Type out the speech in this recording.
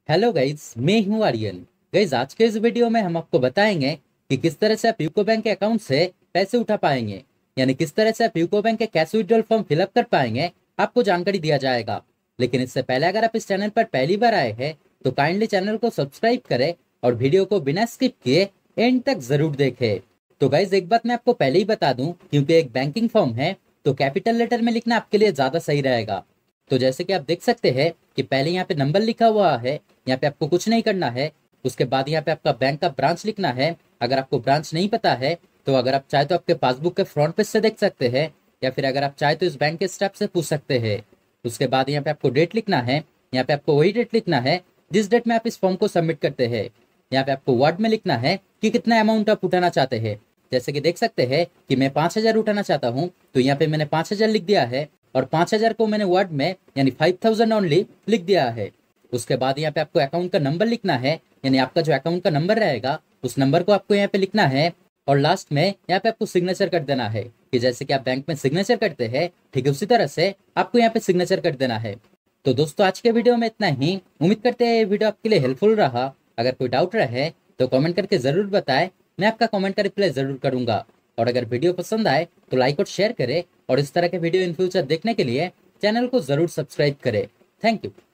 Hello guys, मैं हूँ Aryan. Guys, आज के इस वीडियो में हम आपको बताएंगे कि किस तरह से आप यूको बैंक के अकाउंट से पैसे उठा पाएंगे, यानी किस तरह से आप यूको बैंक के कैश विड्रॉल फॉर्म फिलअप कर पाएंगे, आपको जानकारी दिया जाएगा। लेकिन इससे पहले अगर आप इस चैनल पर पहली बार आए हैं तो काइंडली चैनल को सब्सक्राइब करें और वीडियो को बिना स्किप किए एंड तक जरूर देखें। तो गाइज, एक बात मैं आपको पहले ही बता दूं, क्योंकि एक बैंकिंग फॉर्म है तो कैपिटल लेटर में लिखना आपके लिए ज्यादा सही रहेगा। तो जैसे कि आप देख सकते हैं कि पहले यहाँ पे नंबर लिखा हुआ है, यहाँ पे आपको कुछ नहीं करना है। उसके बाद यहाँ पे आपका बैंक का ब्रांच लिखना है। अगर आपको ब्रांच नहीं पता है तो अगर आप चाहे तो आपके पासबुक के फ्रंट पेज से देख सकते हैं, या फिर अगर आप चाहे तो इस बैंक के स्टाफ से पूछ सकते हैं। उसके बाद यहाँ पे आपको डेट लिखना है। यहाँ पे आपको वही डेट लिखना है जिस डेट में आप इस फॉर्म को सबमिट करते हैं। यहाँ पे आपको वर्ड में लिखना है कि कितना अमाउंट आप उठाना चाहते हैं। जैसे कि देख सकते हैं कि मैं 5,000 उठाना चाहता हूँ, तो यहाँ पे मैंने 5,000 लिख दिया है और 5,000 को मैंने वर्ड में यानी 5,000 ओनली लिख दिया है। उसके बाद यहाँ पे आपको अकाउंट का नंबर लिखना है, यानी आपका जो अकाउंट का नंबर रहेगा उस नंबर को आपको यहाँ पे लिखना है। और लास्ट में यहाँ पे आपको सिग्नेचर कर देना है कि जैसे कि आप बैंक में सिग्नेचर करते हैं, ठीक है, उसी तरह से आपको यहाँ पे सिग्नेचर कर देना है। तो दोस्तों, आज के वीडियो में इतना ही। उम्मीद करते हैं ये वीडियो आपके लिए हेल्पफुल रहा। अगर कोई डाउट रहे तो कमेंट करके जरूर बताएं, मैं आपका कमेंट का रिप्लाई जरूर करूंगा। और अगर वीडियो पसंद आए तो लाइक और शेयर करें, और इस तरह के वीडियो इन फ्यूचर देखने के लिए चैनल को जरूर सब्सक्राइब करें। Thank you.